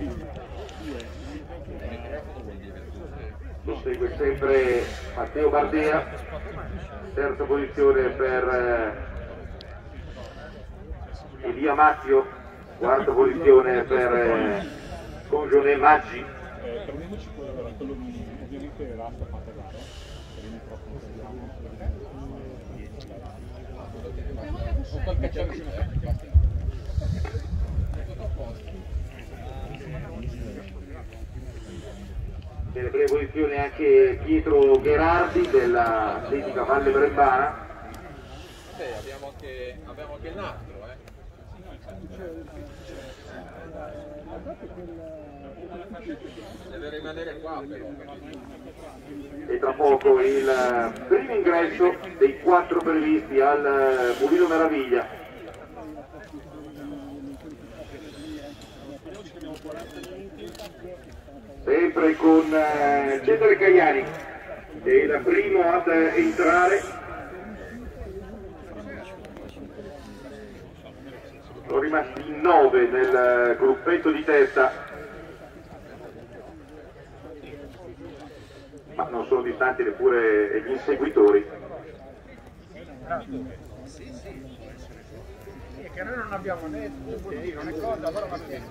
Prosegue sempre Matteo Bardea, terza posizione per Elia Mattio, quarta posizione per Congione Maggi. Prendiamoci quello ovviamente l'asta fatta da per il microfono un qualche nelle prime posizioni anche Pietro Gherardi dell'Atletica Valle Brembana. Abbiamo anche il nastro, deve rimanere qua però. E tra poco il primo ingresso dei 4 previsti al Mulino Meraviglia. Sempre con Cesare Cagliani, che è il primo ad entrare. Sono rimasti in 9 nel gruppetto di testa, ma non sono distanti neppure gli inseguitori. che noi non abbiamo né pulino né cosa, allora va bene,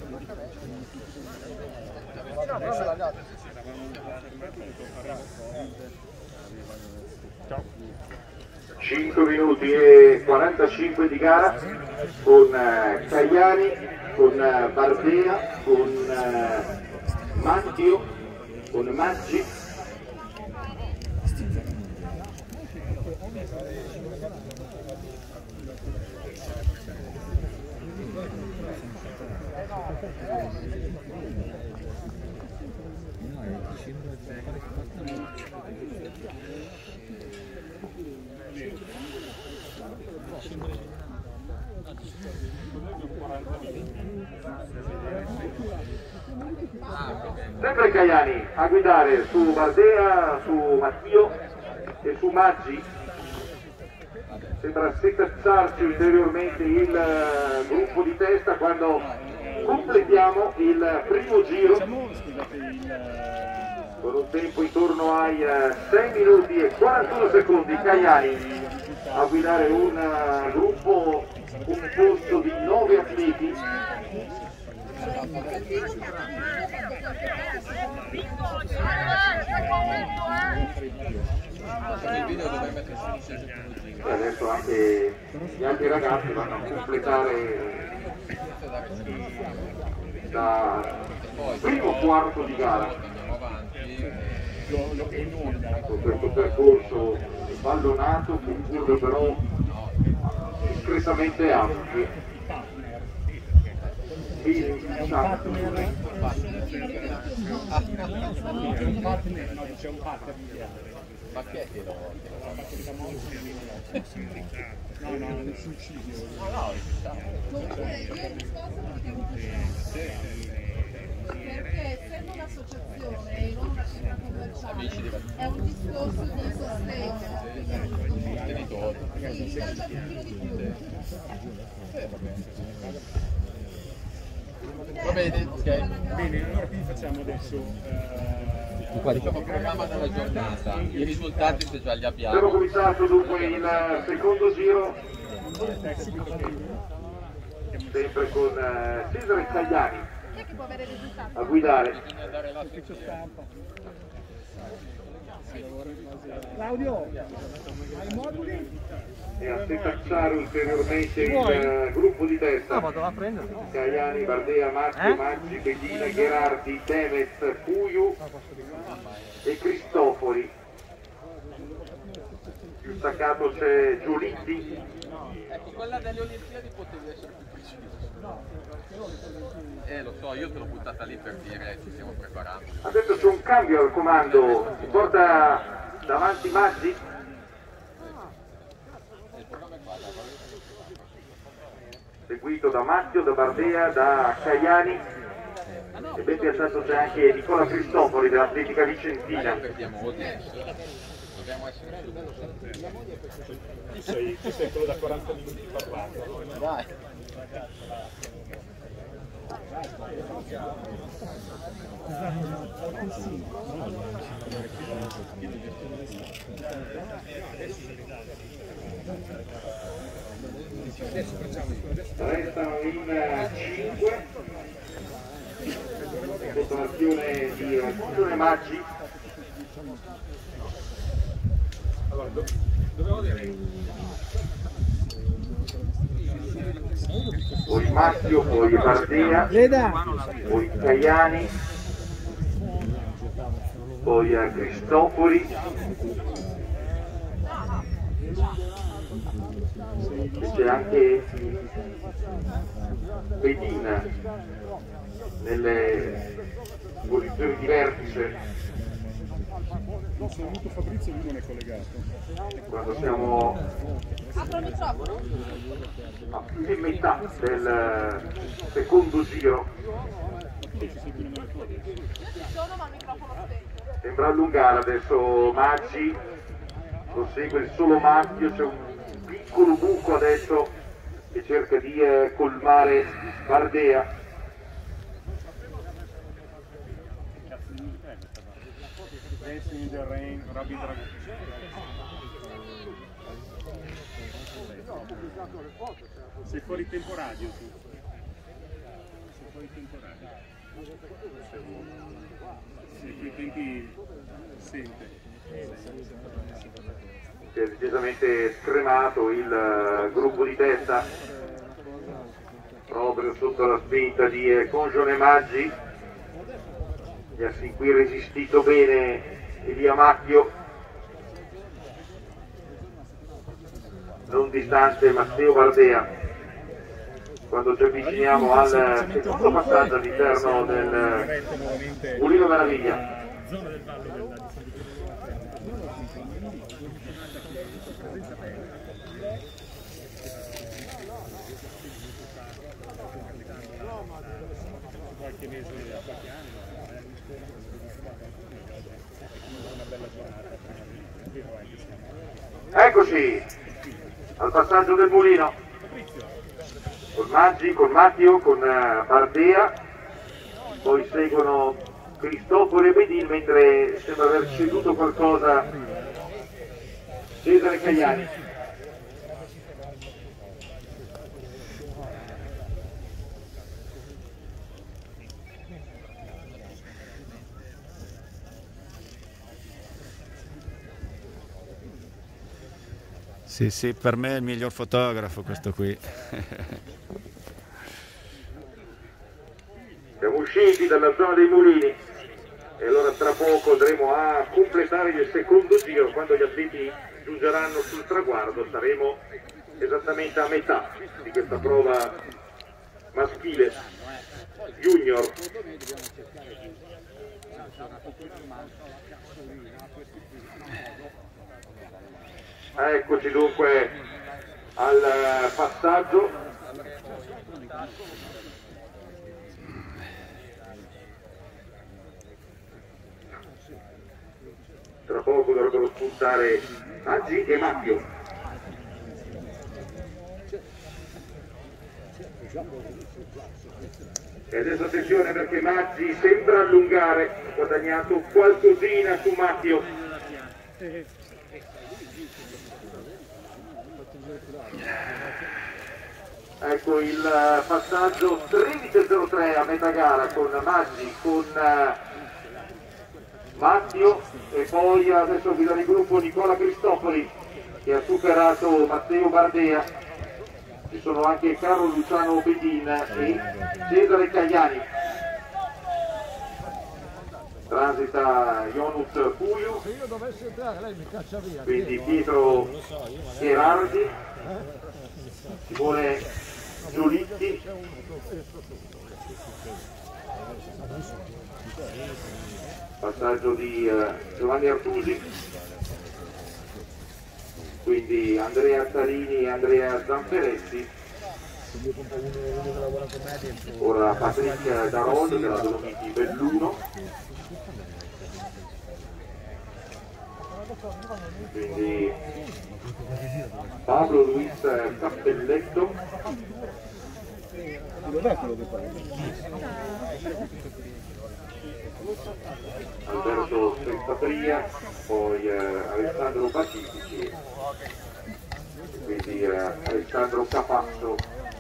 Ciao. 5 minuti e 45 di gara con Cagliani, con Bardea, con Mattio, con Maggi. Sempre Cagliani a guidare su Bardea, su Mattio e su Maggi. Sembra secazzarsi ulteriormente il gruppo di testa quando completiamo il primo giro con un tempo intorno ai 6 minuti e 41 secondi. Cagliani a guidare un gruppo composto di 9 atleti. Adesso anche gli altri ragazzi vanno a completare dal primo quarto di gara con questo percorso ballonato con curve però discretamente ampie. c'è un partner. Ma che è che lo No, non si uccide. Perché essendo un'associazione e non una società commerciale è un discorso di sostegno. Sì, c'è un pochino di più. Va bene, ok. Bene, allora quindi facciamo adesso Diciamo il programma della giornata, i risultati se già li abbiamo. Abbiamo cominciato dunque il secondo giro, sempre con Cesare Cagliani Chi è che può avere risultati? a guidare. Claudio, hai moduli? E a setacciare ulteriormente il gruppo di testa. Cagliani, Bardea, Mattio, Maggi, Bedina, Gherardi, Demet, Puiu e Cristofori. Più staccato c'è Giolitti. Ecco, quella delle Olimpiadi potevi essere più preciso. Lo so, io te l'ho buttata lì per dire ci stiamo preparando. Adesso c'è un cambio al comando, si porta davanti Maggi. Seguito da Mattio, da Bardea, da Cagliani e ben piazzato c'è anche Nicola Cristofori dell'Atletica Vicentina. Perdiamo audience. Dobbiamo essere Tu sei quello da 40 minuti parlato. Dai. Restano in 5 sotto l'azione di Gione Maggi. Allora, dovevo dire. Poi Mattio, poi Bardea, poi Caiani, poi Cristofori, c'è anche Bedina nelle posizioni di vertice. Non sono venuto Fabrizio e lui non è collegato. Quando siamo Apro il microfono? a più di metà del secondo giro, Io ci sono ma il microfono spento. sembra allungare adesso Maggi, lo segue il solo Mattio, c'è un piccolo buco adesso che cerca di colmare Bardea. Dancing in the Rain, Rabbi Dragon. Sei fuori tempo radio tu. Sei fuori tempo radio. Se quei tempi sente. Si è decisamente scremato il gruppo di testa proprio sotto la spinta di Congione Maggi, che ha sin qui resistito bene Elia Macchio, non distante Matteo Bardea. Quando ci avviciniamo al secondo passaggio all'interno del Mulino Meraviglia. Qualche mese, qualche anno, una bella giornata. Eccoci al passaggio del Mulino, con Maggi, con Matteo, con Bardea, poi seguono Cristofori e Bedin, mentre sembra aver ceduto qualcosa Cesare Caiani. Sì, sì, per me è il miglior fotografo questo qui. Siamo usciti dalla zona dei mulini e allora tra poco andremo a completare il secondo giro. Quando gli atleti giungeranno sul traguardo saremo esattamente a metà di questa prova maschile junior. Eccoci dunque al passaggio. Tra poco dovrebbero spuntare Maggi e Matteo. E adesso attenzione perché Maggi sembra allungare, ha guadagnato qualcosina su Matteo. Ecco il passaggio 13.03 a metà gara con Maggi, con Matteo e poi adesso guida il gruppo Nicola Cristofori che ha superato Matteo Bardea. Ci sono anche Carlo Luciano Bedin e Cesare Caiani. Transita Ionut Puiu, quindi Pietro Gerardi, Simone Giolitti, passaggio di Giovanni Artusi, quindi Andrea Tarini e Andrea Zamperetti. Ora Patrick Darol della Dolomiti Belluno, quindi Pablo Luis Cappelletto, Dov'è quello che parla? Alberto Sempatria, poi Alessandro Pacifici, quindi Alessandro Capazzo.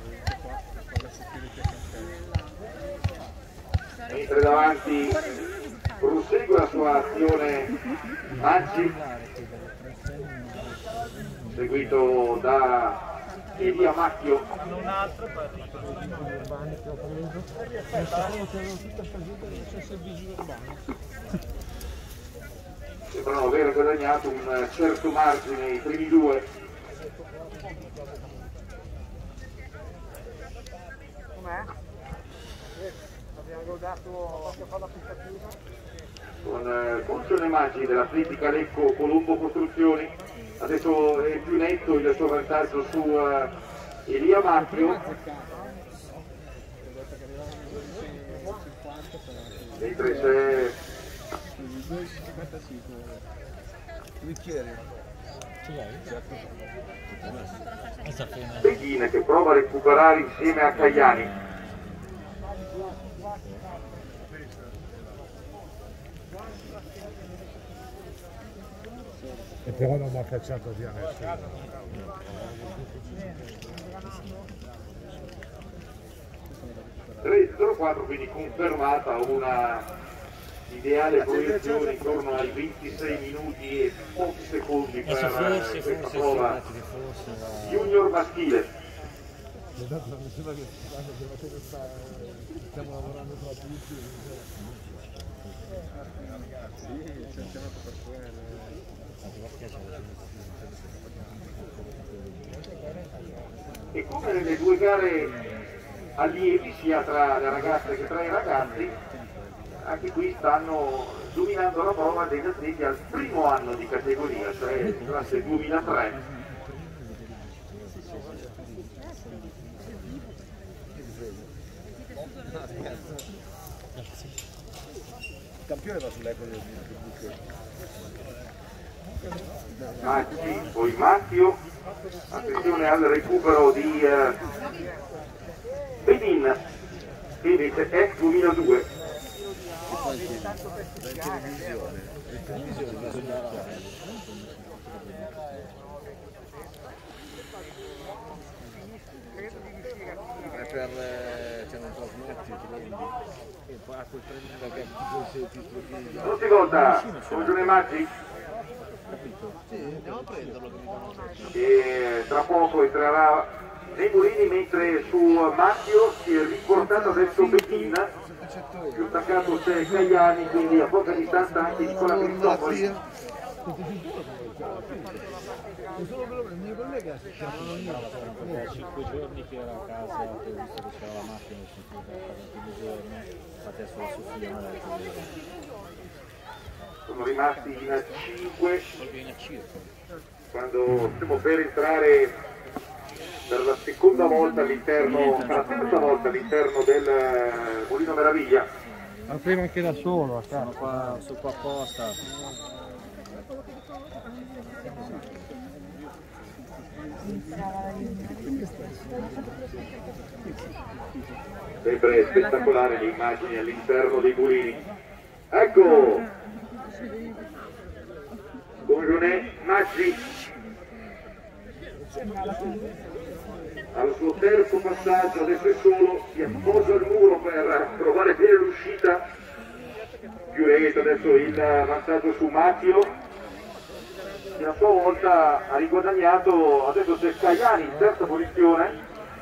Mentre davanti prosegue la sua azione Maggi, seguito da Elia Macchio. Sembrano aver guadagnato un certo margine i primi due. Com'è? Abbiamo dato qualche cosa applicativa. Con Funzione Maggi dell'Atletica Lecco Colombo Costruzioni, adesso è più netto il suo vantaggio su Elia Macchio, mentre c'è Bedin che prova a recuperare insieme a Caiani. E però non mi ha cacciato via nessuno. 3-0-4, quindi confermata una ideale proiezione intorno ai 26 minuti e pochi secondi per questa prova junior maschile. Stiamo lavorando tra tutti. E come nelle due gare allievi, sia tra le ragazze che tra i ragazzi, anche qui stanno dominando la prova degli atleti al primo anno di categoria, cioè classe 2003. Il campione va sull'eco del buco. Maggi, poi Macchio, attenzione al recupero di Bedin, che invece è 2002. Non si vota, Funzione Maggi, che tra poco entrerà nei mulini, mentre su Macchio si è riportato adesso Bedin, più staccato c'è Caiani, quindi a poca distanza anche Nicola Cristofori. Il mio collega si chiama 5 giorni che era a casa, ho visto che c'era la macchina, ho sentito per i giorni, adesso la Sofia mi ha detto Sono rimasti in 5 quando stiamo per entrare per la seconda volta all'interno, per la terza volta all'interno del Mulino Meraviglia. Ma prima anche da solo, a casa. sono qua apposta. Sempre spettacolare le immagini all'interno dei mulini. Ecco, Funzione Maggi al suo terzo passaggio, adesso è solo, si appoggia al muro per trovare bene l'uscita, più lento adesso il vantaggio su Macchio, che a sua volta ha riguadagnato, adesso c'è Caiani in terza posizione,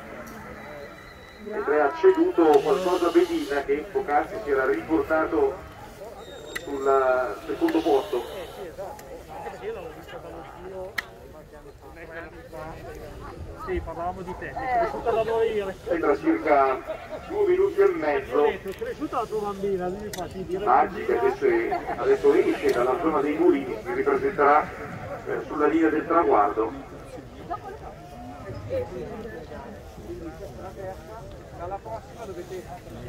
mentre ha ceduto qualcosa a Bedin, che poc'anzi si era riportato sul secondo posto. Sì, parlavamo di te, è cresciuta da morire. Sembra circa 2 minuti e mezzo. È cresciuta la tua bambina, lui mi fa dire. Maggi che adesso esce dalla zona dei mulini, si ripresenterà sulla linea del traguardo. Dalla prossima dovete.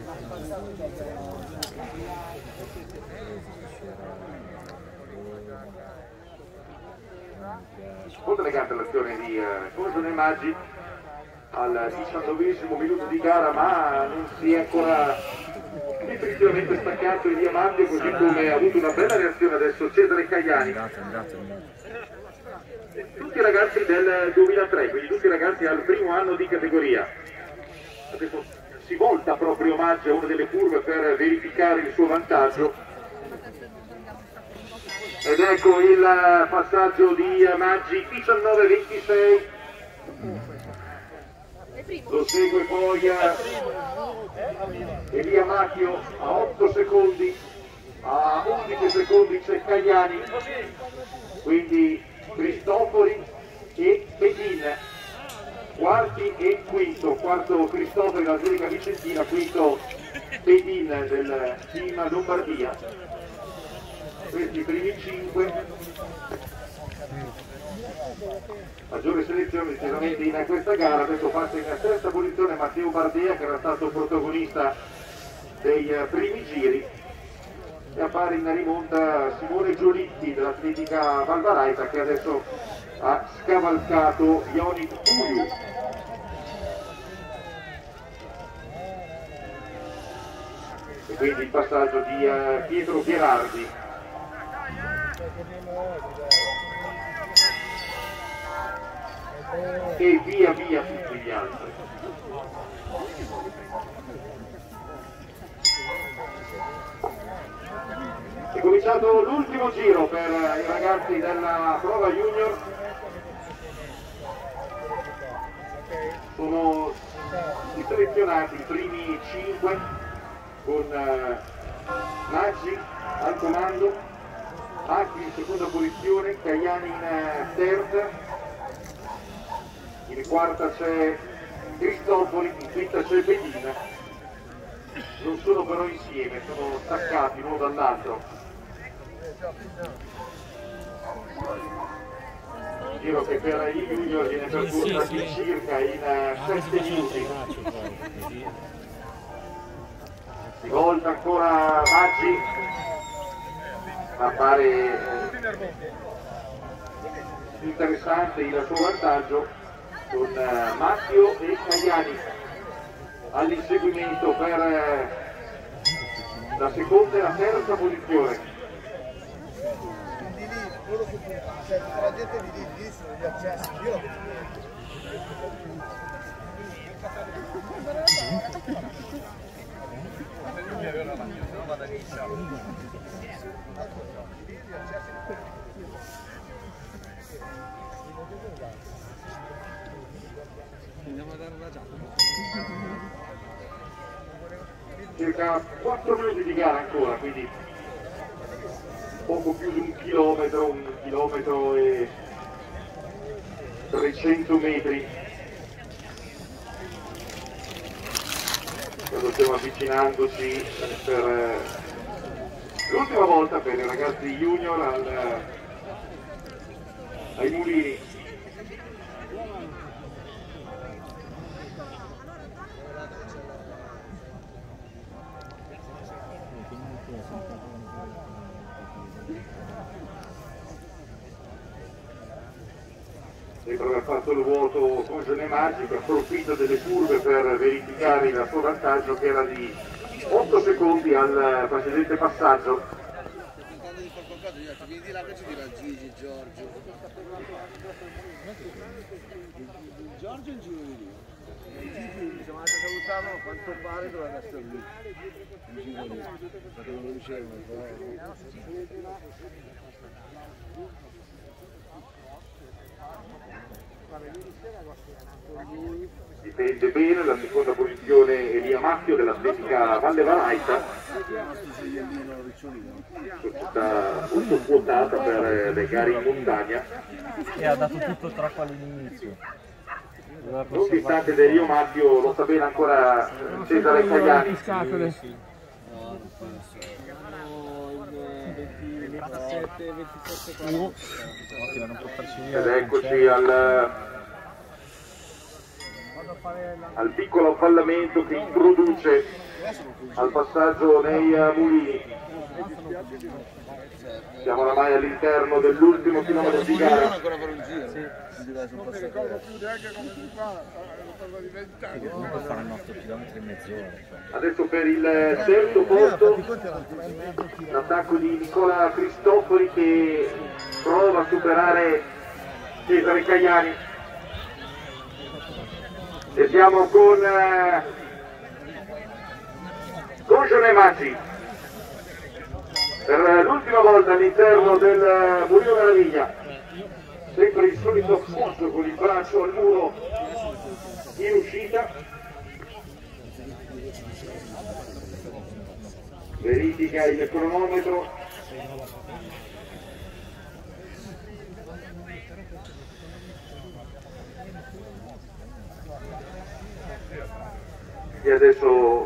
Molto elegante l'azione di Funzione Maggi al 19° minuto di gara, ma non si è ancora definitivamente staccato Elia Matteo, così come ha avuto una bella reazione adesso Cesare Cagliani. Tutti i ragazzi del 2003, quindi tutti i ragazzi al primo anno di categoria. Adesso si volta proprio Maggi a una delle curve per verificare il suo vantaggio. Ed ecco il passaggio di Maggi, 19-26. Lo segue poi Elia Matteo a 8 secondi, a 11 secondi c'è Cagliani, quindi Cristofori e Pedin, quarti e quinto, quarto Cristofori della Zuriga Vicentina, quinto Pedin del team Lombardia. Questi i primi 5. Maggiore selezione decisamente in questa gara. Adesso passa in terza posizione Matteo Bardea, che era stato protagonista dei primi giri, e appare in rimonta Simone Giolitti dell'Atletica Valvaraita, che adesso ha scavalcato Ionik Puiu. E quindi il passaggio di Pietro Pierardi. E via via tutti gli altri. È cominciato l'ultimo giro per i ragazzi della prova junior. Sono selezionati i primi 5 con Maggi al comando, Acchi in seconda posizione, Cagliani in terza. In quarta c'è Cristofori, in quinta c'è Pedin. Non sono però insieme, sono staccati l'uno dall'altro. Giro che per i junior viene percorsa circa in 7 minuti. Si volta ancora Maggi, ma pare interessante il suo vantaggio, con Matteo e Cagliani all'inseguimento per la seconda e la terza posizione. La gente mi dice sono gli accessi, io Andiamo a dare la giacca. Circa 4 minuti di gara ancora, quindi poco più di un chilometro e 300 metri. Quando stiamo avvicinandoci per l'ultima volta per i ragazzi junior ai mulini. Sembra aver fatto il vuoto con Gianni Maggi, che approfitta delle curve per verificare il suo vantaggio, che era di 8 secondi al precedente passaggio. tentando di far qualcosa, gli altri vieni di là che ci dirà Gigi, Giorgio. Giorgio è in giro di lì. Gigi siamo andati a salutarlo, a quanto pare doveva essere lì. In giro lì, perché non lo dicevano. Difende bene la seconda posizione Elia Matteo dell'Atletica Valle Valaita, molto quotata per le gare in montagna, e ha dato tutto troppo all'inizio. non distante da Elia Matteo. Lo sta bene ancora Cesare Cagliani. Ed eccoci al piccolo avvallamento che introduce al passaggio nei mulini. Siamo oramai all'interno dell'ultimo chilometro di gara. Non ancora fare un giro. Comunque faranno 8 km in mezz'ora. Adesso per il terzo posto l'attacco di Nicola Cristofori che prova a superare Cesare Cagliani. E siamo con Gione Maggi per l'ultima volta all'interno del Mulino Meraviglia. Sempre il solito sforzo con il braccio al muro in uscita. Verifica il cronometro. E adesso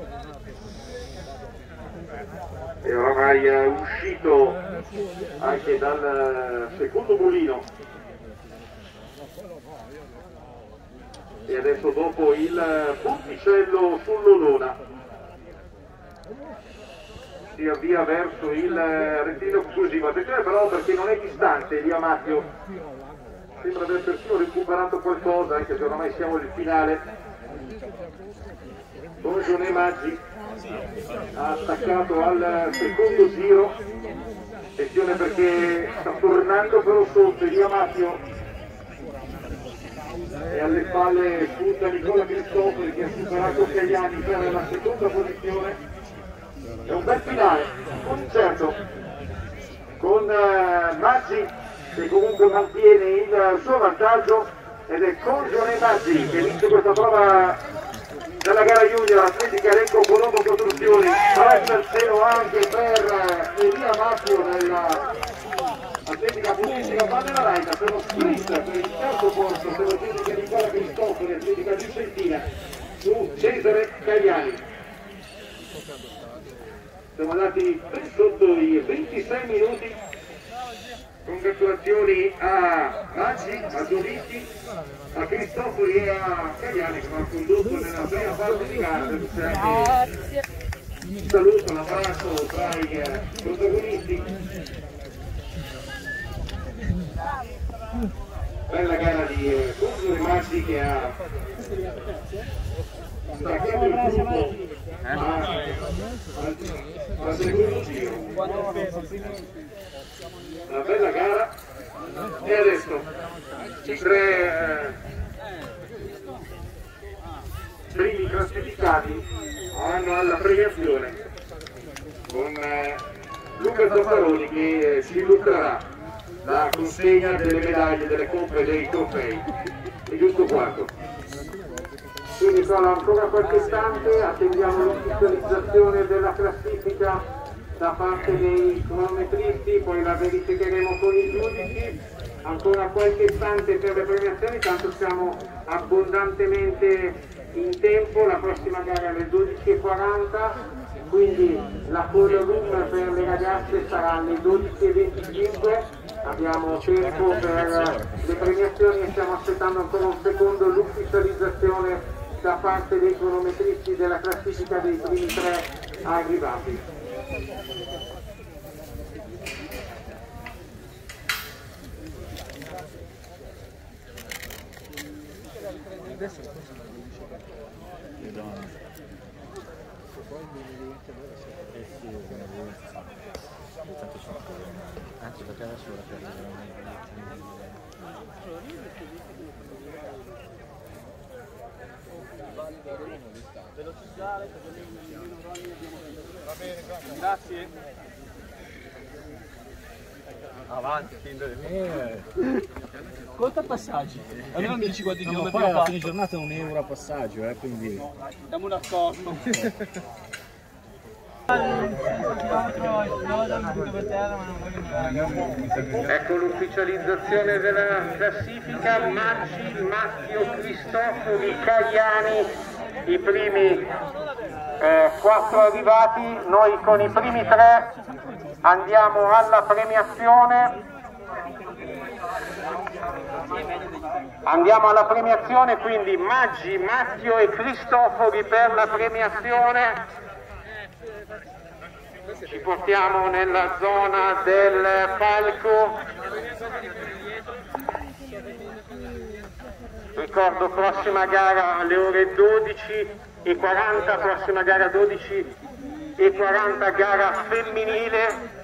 è oramai uscito anche dal secondo mulino. E adesso dopo il ponticello sull'Olona si avvia verso il rettilineo conclusivo. Attenzione però perché non è distante Elia Mattio, sembra aver persino recuperato qualcosa anche se ormai siamo nel finale. Con Gione Maggi ha attaccato al secondo giro. Attenzione perché sta tornando però sotto Elia Mattio e alle spalle spunta Nicola Cristofori che ha superato Cagliani per la seconda posizione. È un bel finale, certo, con Maggi che comunque mantiene il suo vantaggio, ed è con Gione Maggi che vince questa prova della gara junior atletica Lecco Colombo Costruzioni. Resta il cielo anche per Elia Mattio nella atletica pulistica Padella Raita per lo sprint per il terzo posto per l'atletica Nicola Cristofori, atletica Vicentina su Cesare Cagliani. Siamo andati ben sotto i 26 minuti. Congratulazioni a Maggi, a Giovicchi, a Cristofori e a Cagliani che hanno condotto nella prima parte di gara. Grazie. Un saluto, un abbraccio tra i protagonisti. Bella gara di Gione Maggi che ha staccato il gruppo al secondo giro. Una bella gara. E adesso i tre primi classificati vanno alla premiazione con Luca Zaffaroni che ci illustrerà la consegna delle medaglie, delle coppe e dei trofei. È giusto quarto. Quindi sono ancora qualche istante, attendiamo l'ufficializzazione della classifica da parte dei cronometristi, poi la verificheremo con i giudici. Ancora qualche istante per le premiazioni, tanto siamo abbondantemente in tempo. La prossima gara è alle 12:40, quindi la photo room per le ragazze sarà alle 12:25. Abbiamo tempo per le premiazioni e stiamo aspettando ancora un secondo l'ufficializzazione da parte dei cronometristi della classifica dei primi tre arrivati. Anche perché adesso ora Grazie. Avanti, Conta passaggi. Allora mi dici quanti no, chilometri poi ho alla fatto. fine giornata è €1 a passaggio, quindi Diamo un accordo. Ecco l'ufficializzazione della classifica. Maggi, Mattio, Cristofori, Cagliani, i primi 4 arrivati. Noi con i primi 3 andiamo alla premiazione. Andiamo alla premiazione, quindi Maggi, Mattio e Cristofori per la premiazione. ci portiamo nella zona del palco. Ricordo, prossima gara alle ore 12:40, prossima gara 12:40, gara femminile.